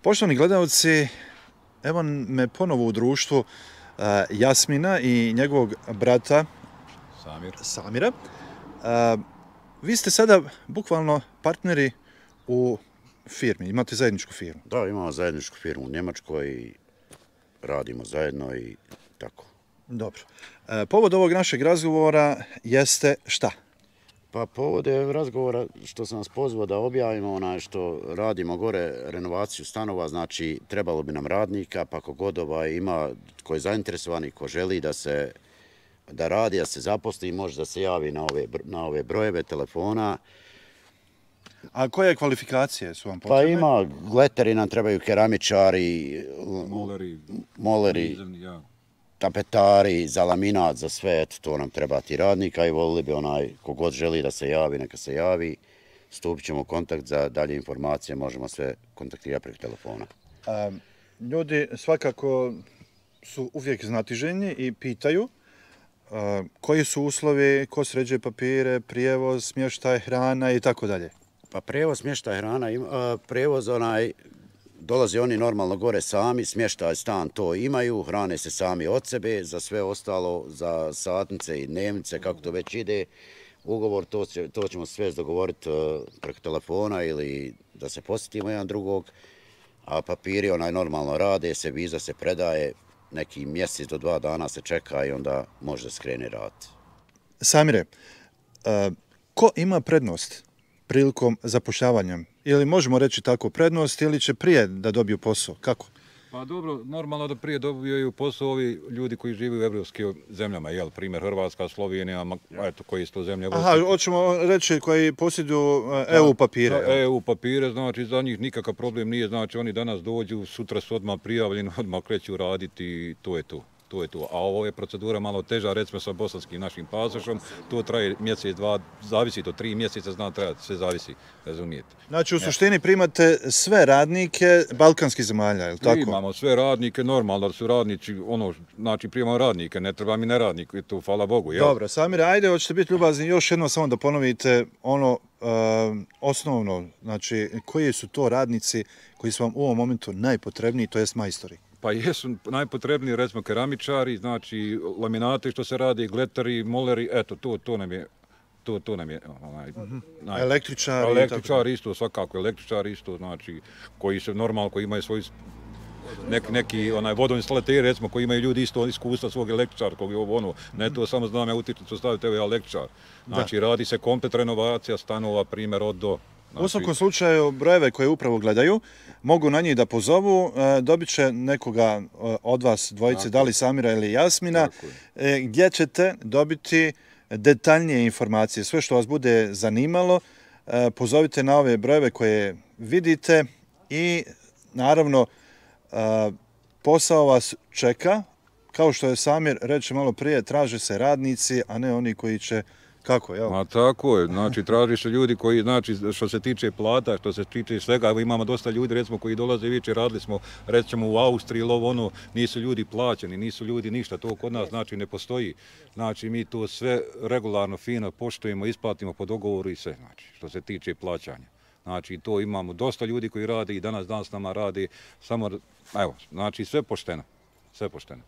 Poštovani gledalci, evo me ponovo u društvu Jasmina i njegovog brata Samira. Vi ste sada bukvalno partneri u firmi, imate zajedničku firmu. Da, imamo zajedničku firmu u Njemačkoj i radimo zajedno i tako. Dobro. Povod ovog našeg razgovora jeste šta? Pa povod je razgovora što sam nas pozvao da objavimo što radimo gore renovaciju stanova, znači trebalo bi nam radnika, pa ko god ima, ko je zainteresovan i ko želi da radi, da se zaposli, može da se javi na ove brojeve telefona. A koje kvalifikacije su vam potrebne? Pa ima gleteri, nam trebaju keramičari, moleri, tapetari, za laminat, za sve, to nam treba ti radnika i volili bi kogod želi da se javi, neka se javi. Stupit ćemo u kontakt za dalje informacije, možemo sve kontaktirati preko telefona. Ljudi svakako su uvijek znatiželjni i pitaju koji su uslovi, ko sređuje papire, prijevoz, smještaj, hrana i tako dalje. Pa prijevoz, smještaj, hrana, prijevoz dolaze oni normalno gore sami, smještaj, stan to imaju, hrane se sami od sebe, za sve ostalo, za satnice i dnevnice, kako to već ide, ugovor, to ćemo sve dogovoriti preko telefona ili da se posjetimo jedan drugog, a papiri normalno rade se, viza se predaje, neki mjesec do 2 dana se čeka i onda može da skrene rad. Samire, ko ima prednost prilikom zapošljavanja? Ili možemo reći tako prednost ili će prije da dobiju posao? Kako? Pa dobro, normalno da prije dobiju posao ovi ljudi koji žive u evropskim zemljama, jel, primjer Hrvatska, Slovenija, eto koji su to zemlje. Aha, hoćemo reći koji posjeduju EU papire. EU papire, znači za njih nikakav problem nije, znači oni danas dođu, sutra su odmah prijavljeni, odmah kreću raditi i to je to. A ovo je procedura malo teža, recimo sa bosanskim našim pasošom, to traje mjesec, 2, zavisi to 3 mjeseca, zna trajati, sve zavisi, razumijete. Znači u suštini primate sve radnike balkanskih zemalja, je li tako? Imamo sve radnike, normalno da su radnici, znači primamo radnike, ne treba mi neradnik, to hvala Bogu, jel? Dobro, Samire, ajde, hoćete biti ljubazni, još jedno samo da ponovite osnovno, znači koji su to radnici koji su vam u ovom momentu najpotrebniji, to jest majstori? Pa jesu najpotrebniji, recimo, keramičari, znači laminate što se radi, gleteri, moleri, eto, to nam je električari isto, svakako, električari isto, znači, koji se normalno, koji imaju svoj neki vodoinstalateri, recimo, koji imaju ljudi isto iskustva svog električarkog i ne to samo znam ja utičnicu staviti, evo je električar. Znači, radi se komplet renovacija stanova, primjer, od do. U svakom slučaju, brojeve koje upravo gledaju, mogu na njih da pozovu, dobit će nekoga od vas dvojice, da li Samira ili Jasmina, gdje ćete dobiti detaljnije informacije. Sve što vas bude zanimalo, pozovite na ove brojeve koje vidite i naravno posao vas čeka. Kao što je Samir reče malo prije, traže se radnici, a ne oni koji će kako, jel? Ma tako je, znači traži se ljudi koji, znači što se tiče plata, što se tiče svega, evo imamo dosta ljudi recimo koji dolaze i viče, radili smo recimo u Austriji ili nisu ljudi plaćeni, nisu ljudi ništa, to kod nas znači ne postoji. Znači mi to sve regularno, fino poštujemo, isplatimo po dogovoru i sve, znači što se tiče plaćanja. Znači to imamo dosta ljudi koji rade i danas s nama radi, samo, evo, znači sve pošteno, sve pošteno.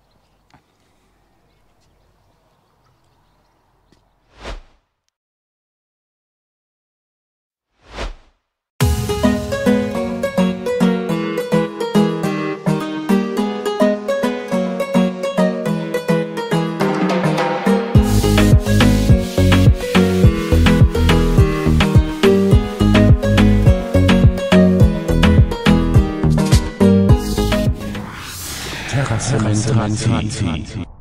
Terra Cement.